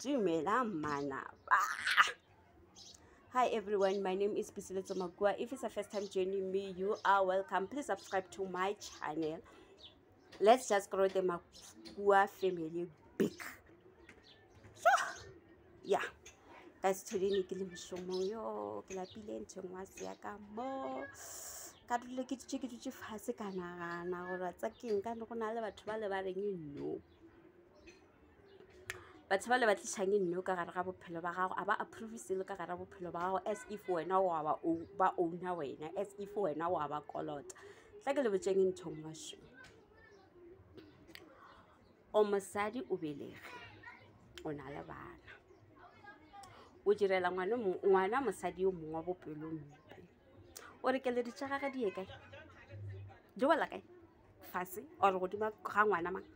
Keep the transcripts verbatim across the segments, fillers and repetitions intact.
Dumela mana. Hi everyone, my name is Bisiletso Magua. If it's the first time joining me, you are welcome. Please subscribe to my channel. Let's just grow the Magua family big. So, yeah. Guys, today ni ke le moshomong yo ke lapile ntho ngwa se ya ka mo ka dule ke tshike ke tshike fase kana gana gore tsa keng ka no gona le batho ba le ba reng no batho ba le ba tlisang no ka gare ga bophelo ba gago aba approve sele ka gare ga bophelo ba gago as if wena wa ba o ba owner wena as if wena wa ba kolota tla ke le botseng ntho ngwa sho o mosadi o belege o na le bana o direla ngwana ngwana mosadi yo mongwe bopelo mpe o re ke le ditšhaga ga die kae di wela kae fase or go dima ga ngwana mang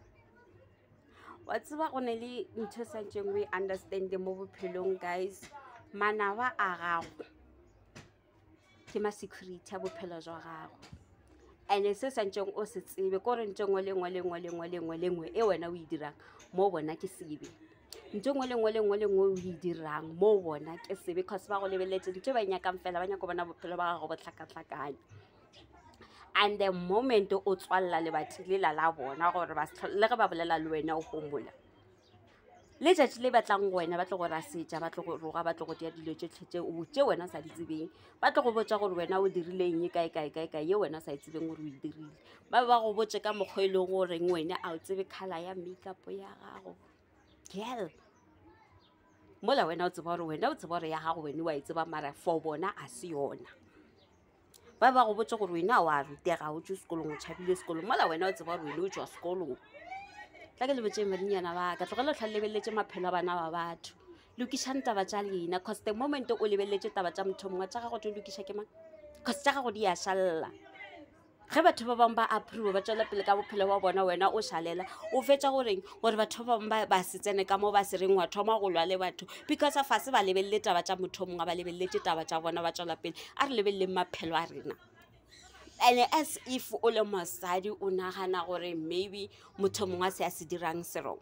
wa tseba go ne le ntho sa ntšeng we understand mo bophelong guys manawa a gago ke ma security ya bophelo jwa gago ene se sa ntšeng o se tsebe ko re ntšeng le ngwe le ngwe le ngwe le ngwe le ngwe e wena o e dirang mo bona ke sebe ntho ngwe le ngwe le ngwe le ngwe o e dirang mo bona ke se because ba go lebeletse ntho ba nyakang fela ba nyaka bona bophelo ba gago bo tlhakatlhakanya and the moment o tswalla le bathile la la bona gore ba le ge ba bolela le wena o gomola le tšatši le batlang wena ba tle go rasetša ba tle go roga ba tle go dia dilo tše tšhe o tše wena sa di tsebeng ba tle go botša gore wena o dirileng kae kae kae kae ye wena sa e tsebeng gore o e dirile ba ba go botše ka mokgwa e leng goreng wena a o tsebe khala ya makeup ya gago girl mola wena o tseba gore wena o tseba gore ya gago wena wa e tseba mara for bona a se yona ba ba go botse gore wena wa rutega o tšwe sekolong o tšhabile sekolong mola wena o tseba gore wena o tšwa sekolong tla ke le botse madinyana ba ka tlogela tlha lebeletse maphelo a bana ba batho lokišang taba tša leina cause the moment o lebeletse taba tša motho mongwe tša gago di lokiša ke mang cause tša gago di a šalla ge batho ba bangwe ba approve ba tswela pele ka bophelo ba bona wena o šalela o fetša goreng gore batho ba bangwe ba se tsene ka mo ba se reng wa thoma go lwa le batho because of fase ba lebelele taba tša motho mongwe ba lebeletse taba tša bona ba tswela pele a re lebelele maphelo a rena and as if o le mosadi o nagana gore maybe motho mongwe a se a se dirang serong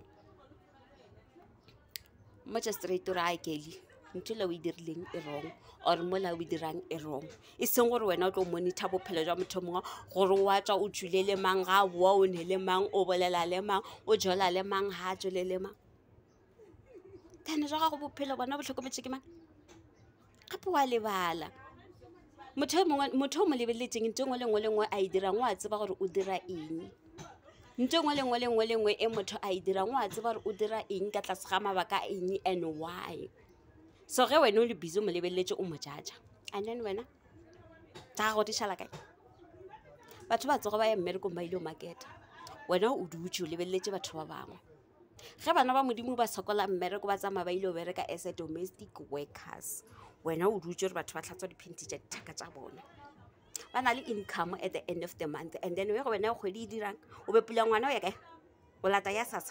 mo tša straight ore a kele ntho le o e dirileng e wrong or mola o e dirang e wrong e seng gore wena o tlo monitor bophelo jwa motho mongwe gore wa tswa o tšwile le mang ga boa o ne le mang o bolela le mang o jola le mang ha tšwele le mang kana jwa gago bophelo bona bo tlhokometse ke mang gape wa lebala motho mongwe motho mo lebeletseng ntho ngwe le ngwe le ngwe a e dirang wa tseba gore o dira eng ntho ngwe le ngwe le ngwe le ngwe e motho a e dirang wa tseba gore o dira eng ka tlase ga mabaka eng and why so ge wena o le busy mo lebeletse o mo jaja and then wena tsa go di šala kae batho ba tsoga ba ya mmerekong ba ile o marketa wena o dutse o lebeletse batho ba bangwe ge bana ba modimo ba sokola mmereko ba tsamaya ba ile o bereka as a domestic workers wena o dutse gore batho ba tlhatswa diphenti tša dithaka tša bona ba na le income at the end of the month and then we go wena kgwedi e dirang o bepula ngwana o ya kae o lata ya sasa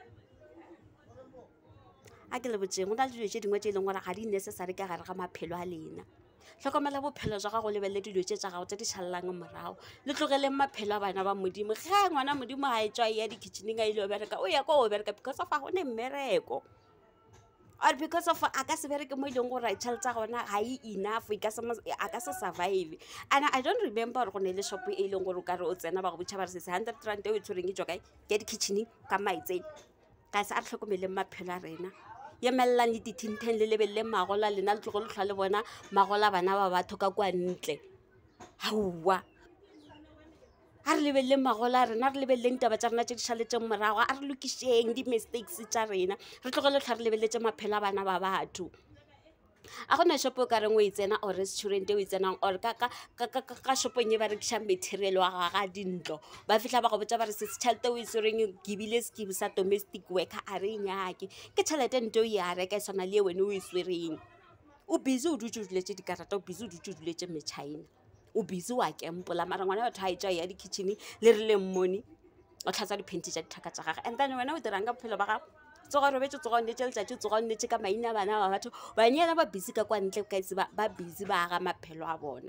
a ke le botseng go na le dilo tše dingwe tše e leng gore ga di necessary ka gare ga maphelo a lena hlokomela bophelo jwa gago lebelele dilo tše tša gago tše di šalelang morago le tlogeleng maphelo a bana ba modimo ge ngwana modimo ga e tswa ya di-kitchening a ile o bereka o ya ko o bereka because of a gone mmereko or because of a ka se bereke mo e leng gore tšhelete tsa gona ga e enough a ka se survive and I don't remember gore go ne le shop e leng gore o ka re o tsena ba go botšha ba re se hundred rand e o e tshwereng e tswa kae ke di-kitchening ka maitseng ka se a re tlhokomeleng maphelo a rena ye mellang le dithintheng le lebelele magola lena le tlogo le tlhwa le bona magola bana ba batho ka kwa ntle haua a re lebelele magola a rena re lebeleleng taba tša rena tše di šaletseng morago a re lokišeng di-mistakes tša rena re tlogo le tlhwa re lebeletse maphelo a bana ba batho a gona shopo o ka reng o e tsena or restaurant o e tsenang or ka shopong e ba rekišang material wa gaga dintlo ba fitlha ba go botsa ba re se tšhelete o e tsereng kebile sekibo sa domestic worker a re nyake ke tšhelete nto o e a reka e swana le e wene o e swereng o busy o dutse o duletse dikarata o busy o dutse o duletse metšhaena o busy wa kempola mara ngwana batho a e tswa ya di-kitchene le re le mmone o tlhatswa diphenti tša dithaka tša gage and then wena o dirang ka bophelo ba gago tsoga robetse tsoga o nnetse letšatši tsoga o nnetse ka maina a bana ba batho banyana ba busy ka kwa ntle ka itse ba busy ba aga maphelo a bona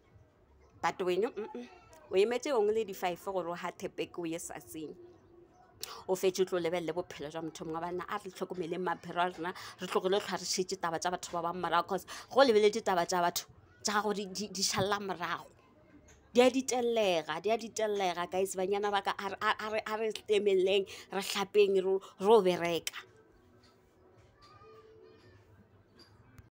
but wena o emetse gongwe le di-five gore o hatepeke o ye saseng o fetse tlo lebelle bophelo jwa motho mongwe bana a re tlhokomele maphelo a rena re tlogele tlharisitse taba tsa batho ba ba morago cause go lebeletse taba tsa batho tsa gago di šalla morago di a ditellega di a ditellega guys banyana ba ka a re temeleng re hlapeng ro bereka